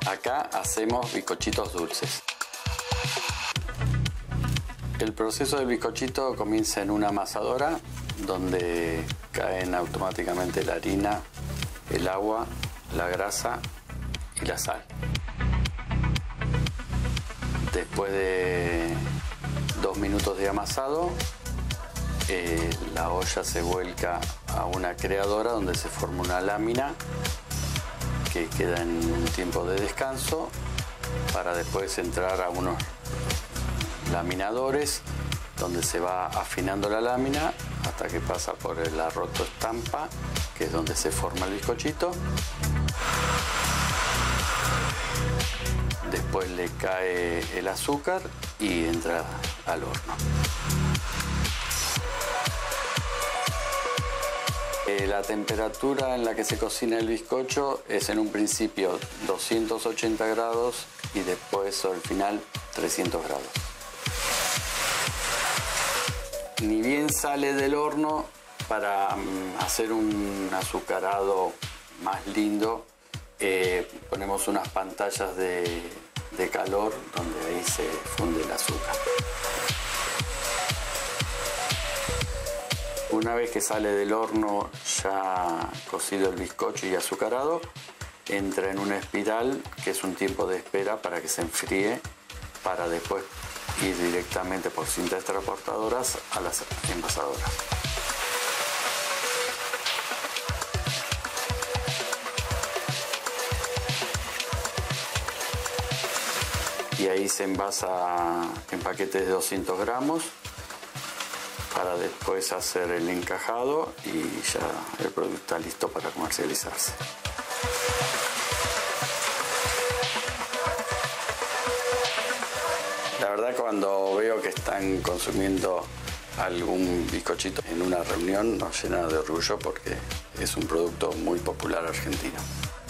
Acá hacemos bizcochitos dulces. El proceso del bizcochito comienza en una amasadora donde caen automáticamente la harina, el agua, la grasa y la sal. Después de 2 minutos de amasado, la olla se vuelca a una creadora donde se forma una lámina que queda en un tiempo de descanso para después entrar a unos laminadores donde se va afinando la lámina hasta que pasa por el arroto estampa, que es donde se forma el bizcochito. Después le cae el azúcar y entra al horno. La temperatura en la que se cocina el bizcocho es en un principio 280 grados y después al final 300 grados. Ni bien sale del horno, para hacer un azucarado más lindo, ponemos unas pantallas de calor donde ahí se funde el azúcar. Una vez que sale del horno ya cocido el bizcocho y azucarado, entra en una espiral que es un tiempo de espera para que se enfríe, para después ir directamente por cintas transportadoras a las envasadoras. Y ahí se envasa en paquetes de 200 gramos para después hacer el encajado y ya el producto está listo para comercializarse. La verdad, cuando veo que están consumiendo algún bizcochito en una reunión nos llena de orgullo porque es un producto muy popular argentino.